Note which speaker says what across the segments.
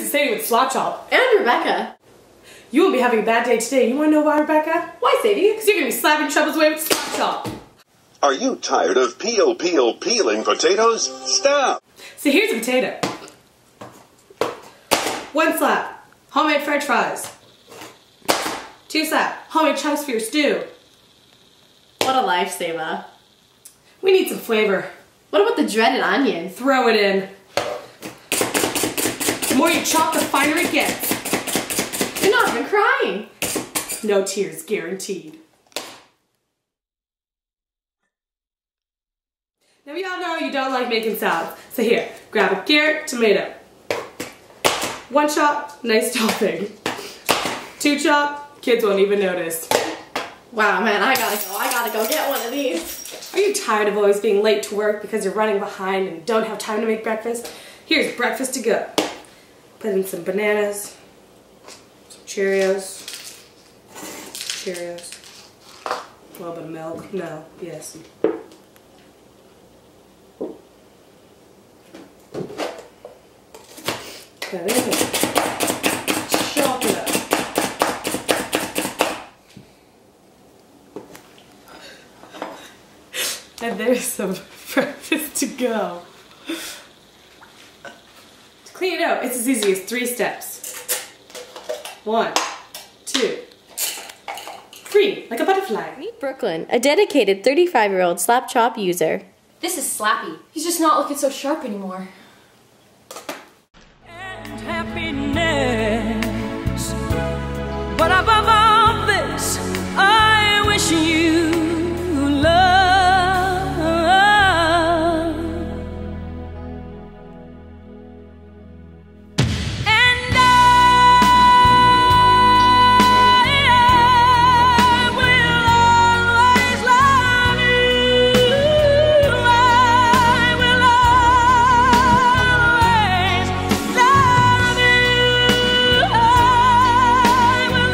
Speaker 1: is Sadie with Slop Chop.
Speaker 2: And Rebecca.
Speaker 1: You won't be having a bad day today. You want to know why, Rebecca?
Speaker 2: Why, Sadie?
Speaker 1: Because you're going to be slapping Troubles away with Slop Chop.
Speaker 3: Are you tired of peeling potatoes? Stop!
Speaker 1: So here's a potato. 1 slap, homemade french fries. 2 slap, homemade chives for your stew.
Speaker 2: What a lifesaver.
Speaker 1: We need some flavor.
Speaker 2: What about the dreaded onion?
Speaker 1: Throw it in. The more you chop, the finer it gets.
Speaker 2: You're not even crying.
Speaker 1: No tears guaranteed. Now we all know you don't like making salads. So here, grab a carrot, tomato. 1 chop, nice topping. 2 chop, kids won't even notice.
Speaker 2: Wow, man, I gotta go get one of these.
Speaker 1: Are you tired of always being late to work because you're running behind and don't have time to make breakfast? Here's breakfast to go. Put in some bananas, some Cheerios, a little bit of milk, no, yes. Okay, there you go. Chop it up. And there's some breakfast to go. To clean it out, it's as easy as 3 steps. 1, 2, 3, like a butterfly.
Speaker 2: Meet Brooklyn, a dedicated 35-year-old Slop Chop user.
Speaker 4: This is Slappy. He's just not looking so sharp anymore.
Speaker 5: And happiness. But above all this, I wish you love. And I will always love you. I will always love you. I will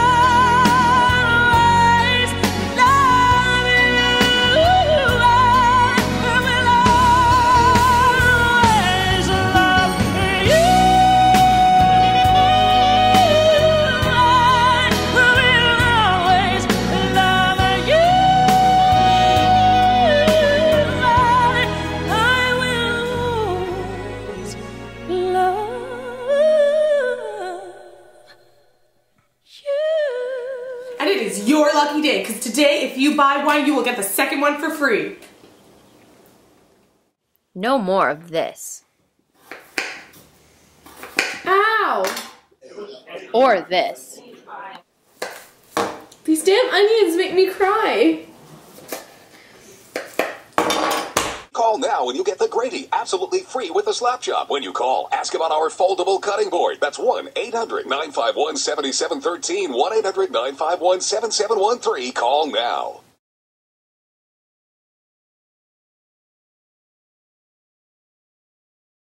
Speaker 5: always love you. I will always love you.
Speaker 1: And it is your lucky day, because today if you buy one, you will get the second one for free.
Speaker 4: No more of this.
Speaker 2: Ow!
Speaker 4: Or this.
Speaker 2: These damn onions make me cry.
Speaker 3: Call now and you get the Grady absolutely free with the Slap Chop. When you call, ask about our foldable cutting board. That's 1-800-951-7713. 1-800-951-7713. Call now.